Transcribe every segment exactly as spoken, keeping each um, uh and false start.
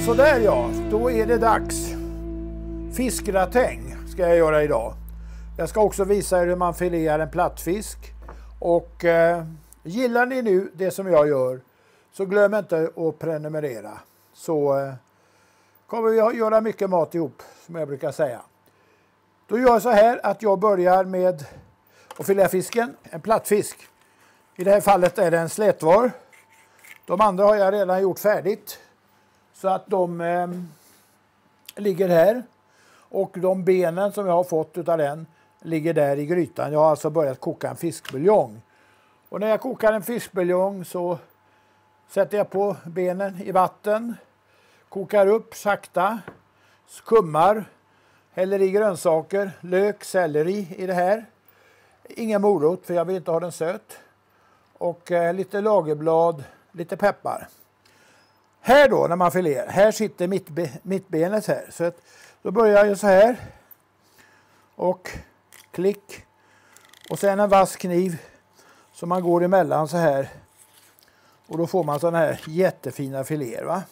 Så där ja, då är det dags. Fiskgratäng ska jag göra idag. Jag ska också visa er hur man filear en plattfisk. Och eh, gillar ni nu det som jag gör, så glöm inte att prenumerera. Så eh, kommer vi att göra mycket mat ihop, som jag brukar säga. Då gör jag så här att jag börjar med att filea fisken, en plattfisk. I det här fallet är det en slätvar. De andra har jag redan gjort färdigt. Så att de eh, ligger här. Och de benen som jag har fått utav den ligger där i grytan. Jag har alltså börjat koka en fiskbuljong. Och när jag kokar en fiskbuljong så sätter jag på benen i vatten. Kokar upp sakta. Skummar. Häller i grönsaker. Lök, selleri i det här. Ingen morot för jag vill inte ha den söt. Och eh, lite lagerblad. Lite peppar. Här då när man filerar. Här sitter mittbe mittbenet här. Så att, då börjar jag så här. Och klick. Och sen en vass kniv. Så man går emellan så här. Och då får man sådana här jättefina filéer, va.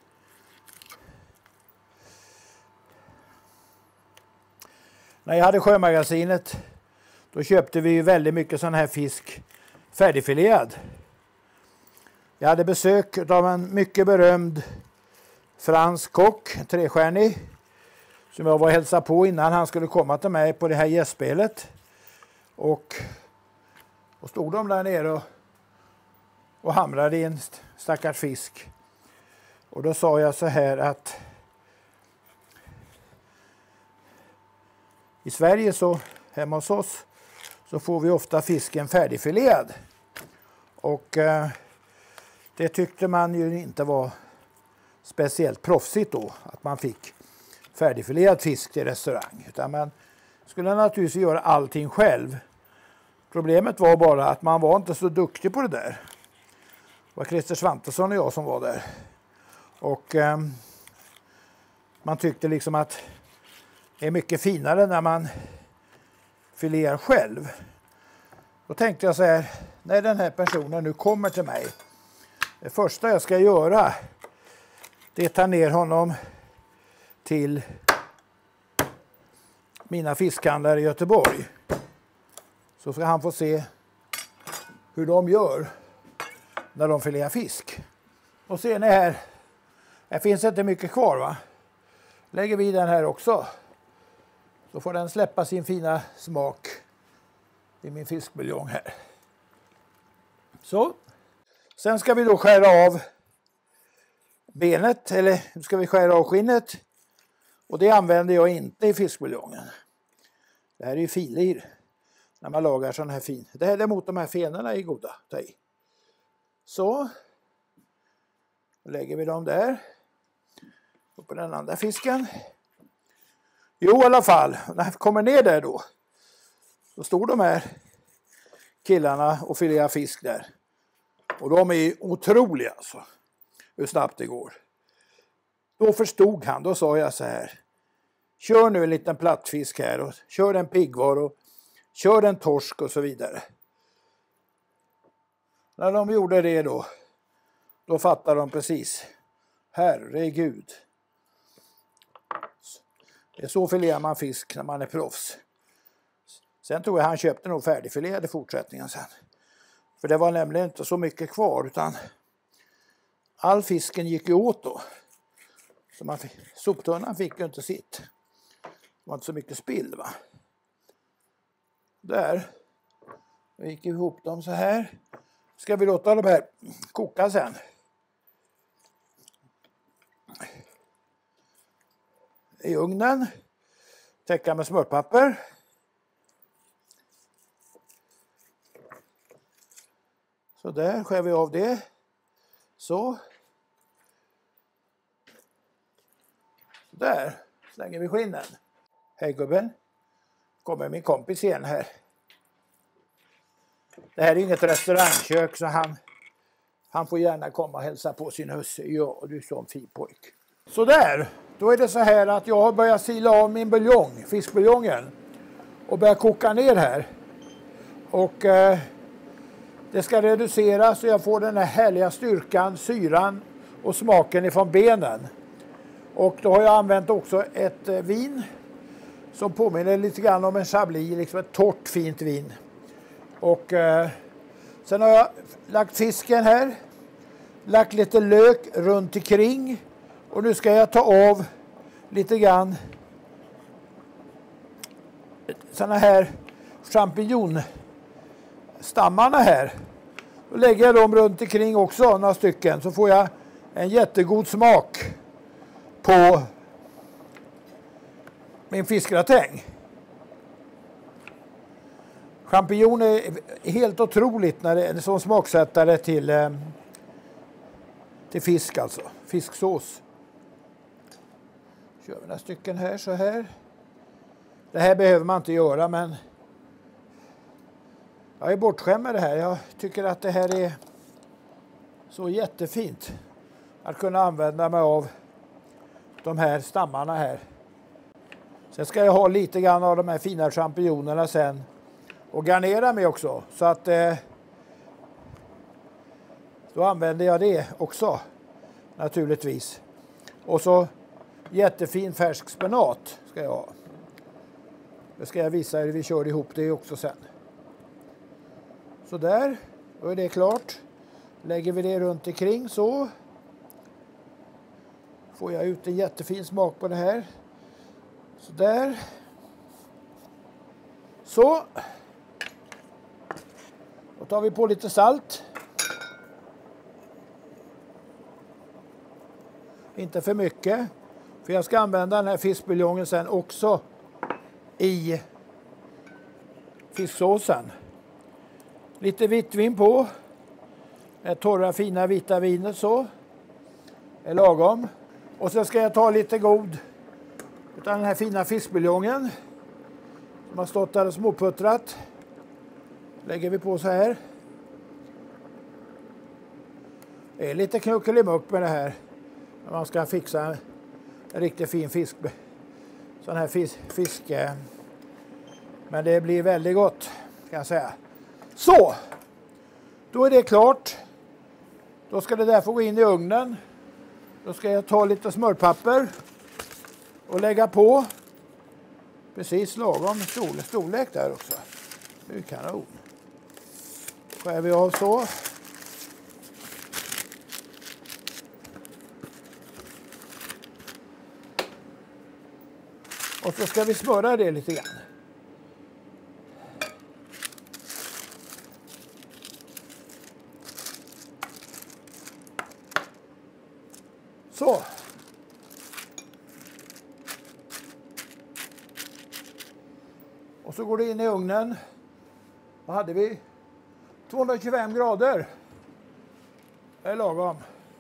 När jag hade Sjömagasinet. Då köpte vi ju väldigt mycket sån här fisk färdigfilead. Jag hade besök av en mycket berömd fransk kock, trestjärnig, som jag var och hälsade på innan han skulle komma till mig på det här gästspelet. Och, och stod de där nere och, och hamrade i en stackars fisk. Och då sa jag så här att i Sverige så, hemma hos oss, så får vi ofta fisken färdigfilead. Och eh, det tyckte man ju inte var speciellt proffsigt då, att man fick färdigfilead fisk till restaurang. Utan man skulle naturligtvis göra allting själv. Problemet var bara att man var inte så duktig på det där. Det var Christer Svantesson och jag som var där. Och eh, man tyckte liksom att det är mycket finare när man filear själv. Då tänkte jag så här, när den här personen nu kommer till mig. Det första jag ska göra, det är att ta ner honom till mina fiskhandlare i Göteborg. Så ska han få se hur de gör när de filear fisk. Och ser ni här, här finns inte mycket kvar, va? Lägger vi den här också. Så får den släppa sin fina smak i min fiskbuljong här. Så. Sen ska vi då skära av benet, eller nu ska vi skära av skinnet. Och det använder jag inte i fiskbuljongen. Det här är ju filir när man lagar sån här fin. Det här är däremot de här fenorna är goda. Ta i. Så. Då lägger vi dem där. Och på den andra fisken. Jo, i alla fall. När jag kommer ner där då. Då står de här killarna och filear fisk där. Och de är otroliga alltså. Hur snabbt det går. Då förstod han. Då sa jag så här. Kör nu en liten plattfisk här. Och kör en piggvar. Och kör en torsk och så vidare. När de gjorde det då. Då fattade de precis. Herregud. Det är så filear man fisk när man är proffs. Sen tror jag han köpte nog färdigfilead i fortsättningen sen. För det var nämligen inte så mycket kvar utan all fisken gick ju åt då. Så man fick, soptunnan fick ju inte sitt. Det var inte så mycket spill, va. Där. Vi gick ihop dem så här. Ska vi låta de här koka sen. I ugnen. Täcka med smörpapper. Så där skär vi av det. Så. Där slänger vi skinnen. Hej gubben. Kommer min kompis igen här. Det här är inget restaurangkök så han, han får gärna komma och hälsa på sin husse. Ja, du är så en fin pojk. Så där. Då är det så här att jag har börjat sila av min buljong, fiskbuljongen. Och börjat koka ner här. Och eh, det ska reduceras så jag får den här härliga styrkan, syran och smaken ifrån benen. Och då har jag använt också ett vin som påminner lite grann om en chablis, liksom ett torrt fint vin. Och eh, sen har jag lagt fisken här, lagt lite lök runt omkring och nu ska jag ta av lite grann såna här champinjonstammarna här. Då lägger jag dem runt omkring också, några stycken, så får jag en jättegod smak på min fiskgratäng. Champinjon är helt otroligt när det är som smaksättare till, till fisk, alltså fisksås. Kör vi några stycken här så här. Det här behöver man inte göra, men jag är bortskämd med det här. Jag tycker att det här är så jättefint att kunna använda mig av de här stammarna här. Sen ska jag ha lite grann av de här fina champinjonerna sen och garnera med också. Så att eh, då använder jag det också naturligtvis. Och så jättefin färsk spenat ska jag ha. Det ska jag visa hur vi kör ihop det också sen. Så där, då är det klart. Lägger vi det runt omkring så får jag ut en jättefin smak på det här. Så där. Så. Då tar vi på lite salt. Inte för mycket. För jag ska använda den här fiskbuljongen sen också i fisksåsen. Lite vitt vin på. Det torra fina vita vinet så. Är lagom. Och så ska jag ta lite god utan den här fina fiskbuljongen som har stått där och småputtrat. Lägger vi på så här. Det är lite knuckelimuck med det här. När man ska fixa en, en riktigt fin fisk. Sån här fisk, fisk. Men det blir väldigt gott kan jag säga. Så. Då är det klart. Då ska det där få gå in i ugnen. Då ska jag ta lite smörpapper och lägga på. Precis lagom storlek, storlek där också. Det är kanon. Skär vi av så. Och så ska vi smöra det lite grann. Så. Och så går det in i ugnen. Vad hade vi? tvåhundratjugofem grader. Det är lagom.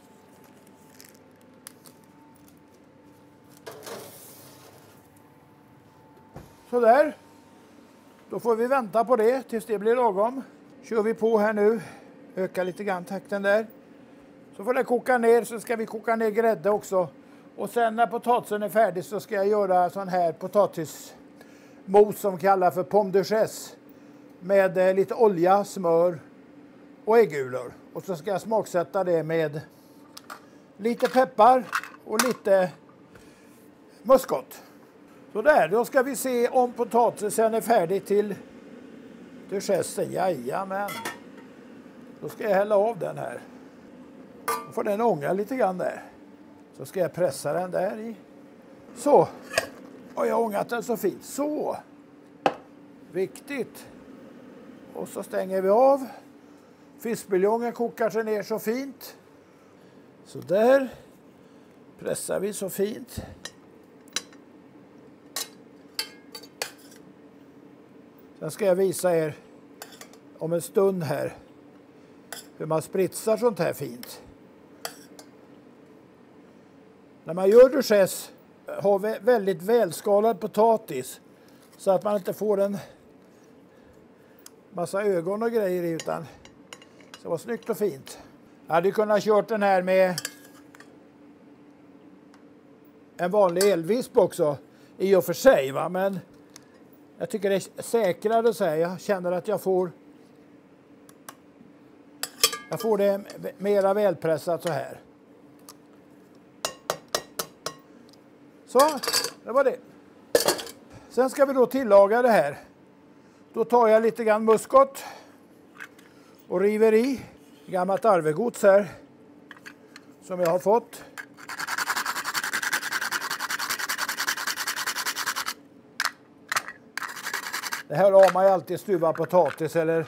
Så där. Då får vi vänta på det tills det blir lagom. Kör vi på här nu. Öka lite grann takten där. Så får det koka ner, så ska vi koka ner grädde också. Och sen när potatisen är färdig så ska jag göra sån här potatismos som kallas för pomme de chaise. Med eh, lite olja, smör och äggulor. Och så ska jag smaksätta det med lite peppar och lite muskot. Så där, då ska vi se om potatisen är färdig till de chaise. Jajamän. Då ska jag hälla av den här. Då får den ånga lite grann där. Så ska jag pressa den där i. Så. Och jag har ångat den så fint. Så. Viktigt. Och så stänger vi av. Fiskbuljongen kokar sig ner så fint. Så där. Pressar vi så fint. Sen ska jag visa er om en stund här hur man spritsar sånt här fint. När man gör de chaise har vi väldigt välskalad potatis så att man inte får en massa ögon och grejer i, utan så var snyggt och fint. Jag hade kunnat kört den här med en vanlig elvisp också i och för sig, va? Men jag tycker det är säkrare så här. Jag känner att jag får jag får det mera välpressat så här. Så, det var det. Sen ska vi då tillaga det här. Då tar jag lite grann muskot och river i gammalt arvegods här som jag har fått. Det här har man ju alltid stuvad potatis eller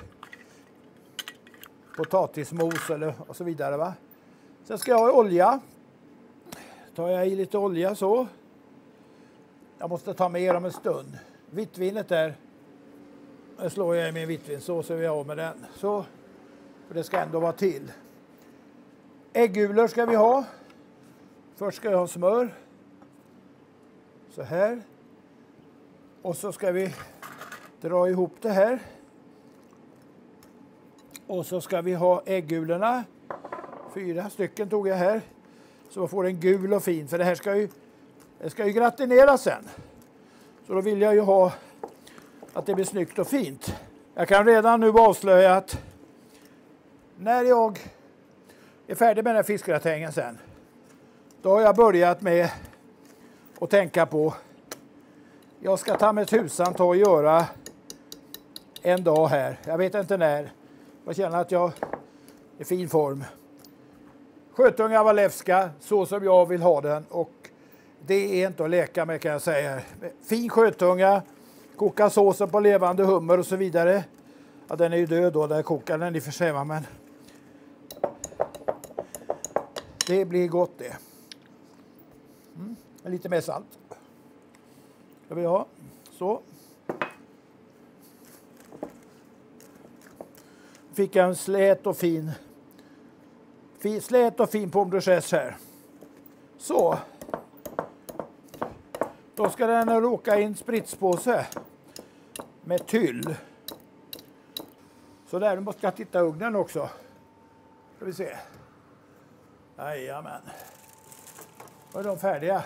potatismos eller och så vidare, va. Sen ska jag ha olja. Tar jag i lite olja så. Jag måste ta mer om en stund. Vittvinet där. Nu slår jag i min vitvinsås så är vi av med den. Så. För det ska ändå vara till. Äggulor ska vi ha. Först ska jag ha smör. Så här. Och så ska vi dra ihop det här. Och så ska vi ha äggulorna. Fyra stycken tog jag här. Så man får en gul och fin. För det här ska ju, det ska ju gratineras sen. Så då vill jag ju ha att det blir snyggt och fint. Jag kan redan nu avslöja att när jag är färdig med den här fiskgratängen sen. Då har jag börjat med att tänka på. Jag ska ta med tusan ta och göra en dag här. Jag vet inte när. Jag känner att jag är i fin form. Sjötunga Walewska, så som jag vill ha den. Och det är inte att leka med, kan jag säga. Fin sjötunga, koka såsen på levande hummer och så vidare. Ja, den är ju död då, där kokar den i och för sig, men det blir gott det. Mm. Lite mer salt. Ska vi ha. Så. Fick jag en slät och fin fin slät och fin pomme de chaise här. Så. Då ska den råka i en spritspåse med tyll. Så där, nu måste jag titta i ugnen också. Ska vi se. Jajamän. Då är de färdiga.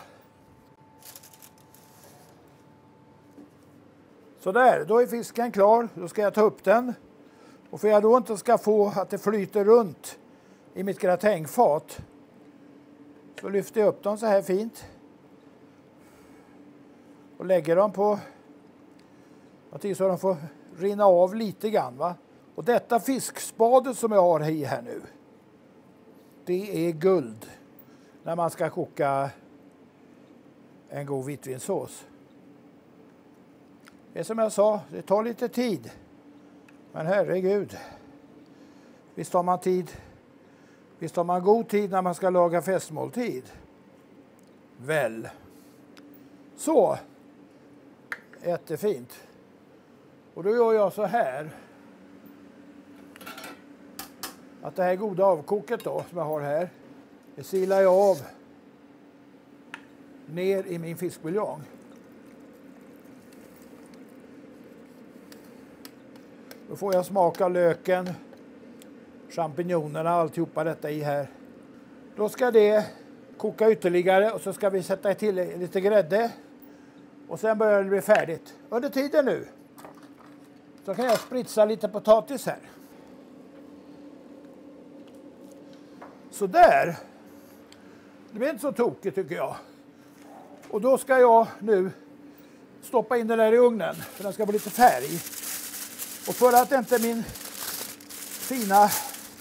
Så där, då är fisken klar. Då ska jag ta upp den. Och för jag då inte ska få att det flyter runt i mitt gratängfat, så lyfter jag upp dem så här fint. Och lägger dem på, så de får rinna av lite grann, va. Och detta fiskspadet som jag har i här nu, det är guld när man ska koka en god vitvinsås. Det är som jag sa, det tar lite tid. Men herregud, visst har man tid, visst har man god tid när man ska laga festmåltid. Väl. Så. Jättefint. Och då gör jag så här. Att det här goda avkoket då, som jag har här, det silar jag av ner i min fiskbuljong. Då får jag smaka löken, champinjonerna, alltihopa detta i här. Då ska det koka ytterligare och så ska vi sätta till lite grädde. Och sen börjar det bli färdigt. Under tiden nu så kan jag spritsa lite potatis här. Så där. Det blir inte så tokigt tycker jag. Och då ska jag nu stoppa in den där i ugnen för den ska få lite färg. Och för att inte min fina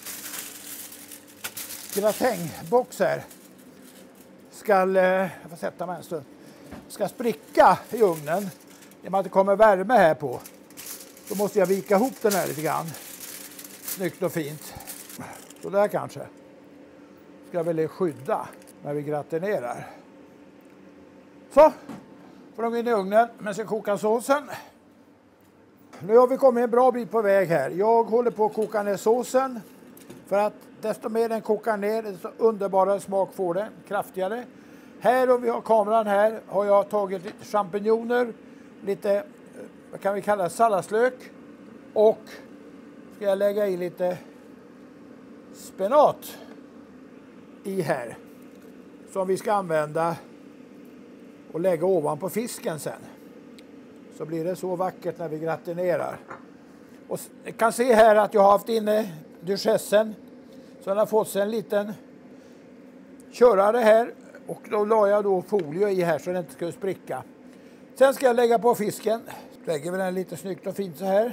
gratängbox här ska, jag får sätta mig en stund, ska spricka i ugnen, genom att det kommer värme här på, så måste jag vika ihop den här lite grann. Snyggt och fint. Så där kanske. Ska väl skydda när vi gratinerar. Så, får de in i ugnen men ska koka såsen. Nu har vi kommit en bra bit på väg här. Jag håller på att koka ner såsen. För att desto mer den kokar ner, desto underbarare smak får den. Kraftigare. Här, om vi har kameran här, har jag tagit lite champinjoner. Lite, vad kan vi kalla, salladslök. Och ska jag lägga i lite spenat i här. Som vi ska använda och lägga ovanpå fisken sen. Så blir det så vackert när vi gratinerar. Och ni kan se här att jag har haft inne duchessen. Så den har fått sig en liten körare här. Och då la jag då folie i här så den inte skulle spricka. Sen ska jag lägga på fisken. Lägger vi den lite snyggt och fint så här.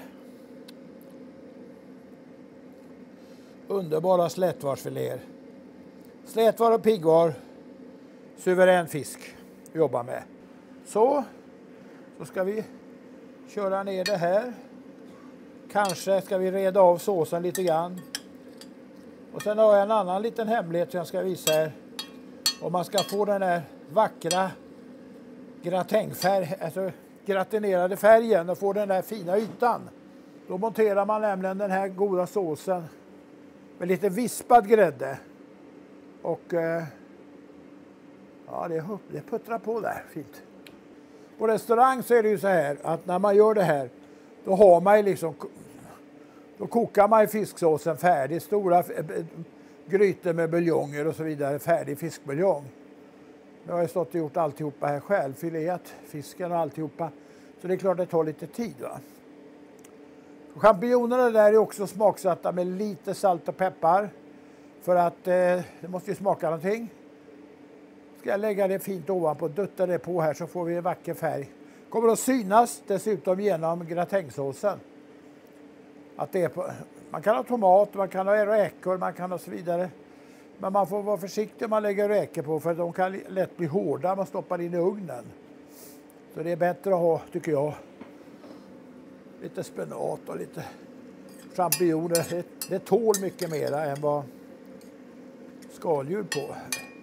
Underbara slätvarsfiléer. Slätvar och piggvar. Suverän fisk. Jobba med. Så. Så ska vi köra ner det här. Kanske ska vi reda av såsen lite grann. Och sen har jag en annan liten hemlighet som jag ska visa er. Om man ska få den här vackra gratängfärg, alltså gratinerade färgen och få den där fina ytan. Då monterar man nämligen den här goda såsen med lite vispad grädde. Och eh, ja, det, det puttrar på där, fint. På restaurang så är det ju så här att när man gör det här, då har man ju liksom, då kokar man ju fisksåsen färdig, stora grytor med buljonger och så vidare, färdig fiskbuljong. Nu har jag stått och gjort alltihopa här själv, fileat fisken och alltihopa. Så det är klart att det tar lite tid, va. Champinjonerna där är också smaksatta med lite salt och peppar. För att eh, det måste ju smaka någonting. Ska jag lägga det fint ovanpå, dutta det på här så får vi en vacker färg. Kommer att synas dessutom genom gratängsåsen. Att det är på, man kan ha tomat, man kan ha räkor, man kan ha så vidare. Men man får vara försiktig om man lägger räkor på för de kan lätt bli hårda om man stoppar in i ugnen. Så det är bättre att ha, tycker jag, lite spenat och lite champinjoner. Det, det tål mycket mera än vad skaldjur på.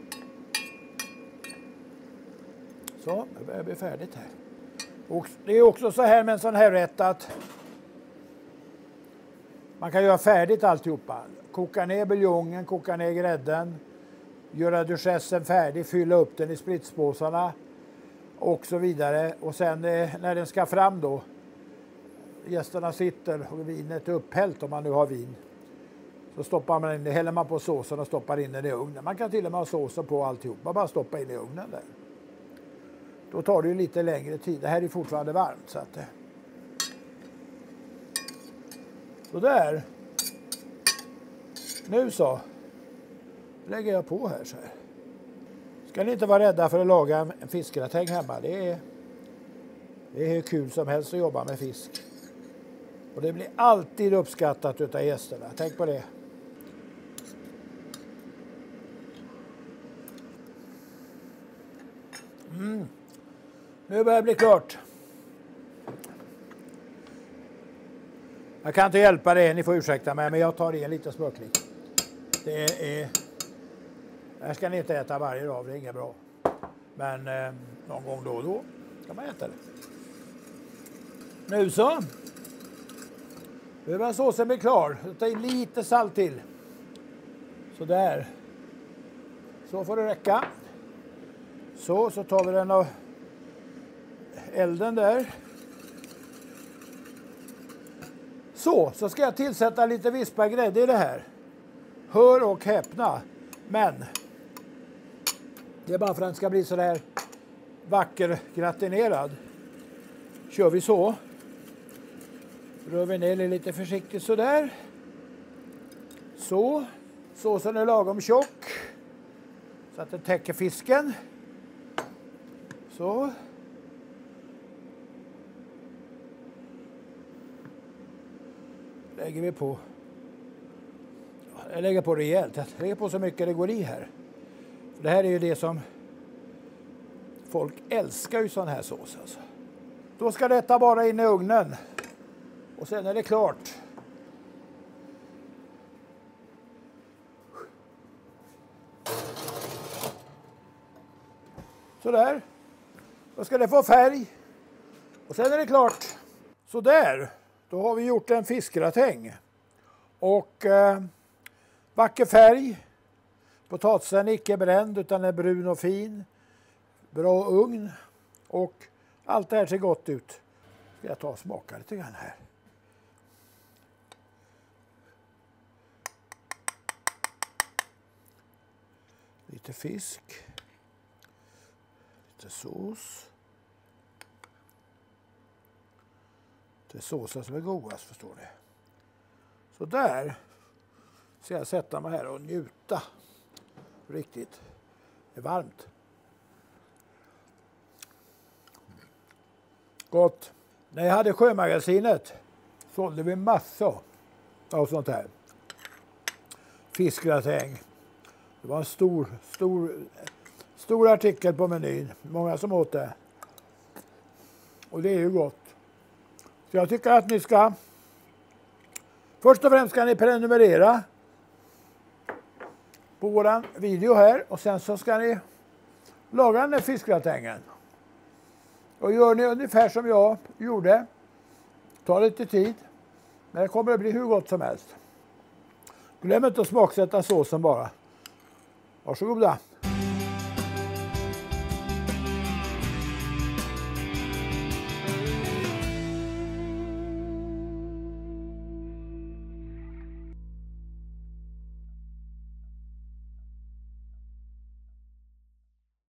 Så, det börjar bli färdigt här. Och det är också så här med en sån här rätt att man kan göra färdigt alltihopa. Koka ner buljongen, koka ner grädden, göra duchessen färdig, fylla upp den i spritspåsarna och så vidare. Och sen eh, när den ska fram då, gästerna sitter och vinet är upphällt om man nu har vin. Så stoppar man in det, häller man på såsen och stoppar in den i ugnen. Man kan till och med ha såsen på alltihop, man bara stoppa in i ugnen där. Då tar det ju lite längre tid, det här är fortfarande varmt så att... Så där. Nu så lägger jag på här så här. Ska ni inte vara rädda för att laga en fiskgratäng hemma. Det är, det är hur kul som helst att jobba med fisk. Och det blir alltid uppskattat utav gästerna. Tänk på det. Mm. Nu börjar det bli klart. Jag kan inte hjälpa det, ni får ursäkta mig, men jag tar i en liten smörklick. Det är... Det här ska ni inte äta varje dag, det är inget bra. Men eh, någon gång då och då kan man äta det. Nu så. Nu börjar såsen bli klar. Ta in lite salt till. Så där. Så får det räcka. Så, så tar vi den av elden där. Så, så ska jag tillsätta lite vispad grädde i det här. Hör och häpna. Men det är bara för att den ska bli så där vacker gratinerad. Kör vi så. Rör vi ner det lite försiktigt så där. Så. Såsen är lagom tjock. Så att den täcker fisken. Så. Lägger vi på. Jag lägger på rejält. Jag lägger på så mycket det går i här. För det här är ju det som folk älskar ju sån här sås alltså. Då ska detta bara in i ugnen. Och sen är det klart. Så där. Då ska det få färg. Och sen är det klart. Så där. Då har vi gjort en fiskgratäng. Och eh, vacker färg. Potatisen är icke bränd utan är brun och fin. Bra ugn. Och allt det här ser gott ut. Ska jag ta och smaka lite grann här. Lite fisk. Lite sås. Det är såsen som är godast, förstår ni. Så där ska jag sätta mig här och njuta. Riktigt. Det är varmt. Gott. När jag hade Sjömagasinet sålde vi massor av sånt här. Fiskgratäng. Det var en stor, stor, stor artikel på menyn. Många som åt det. Och det är ju gott. Så jag tycker att ni ska... Först och främst ska ni prenumerera på våran video här. Och sen så ska ni laga den här fiskgratängen. Och gör ni ungefär som jag gjorde. Ta lite tid. Men det kommer att bli hur gott som helst. Glöm inte att smaksätta såsen bara. Varsågoda.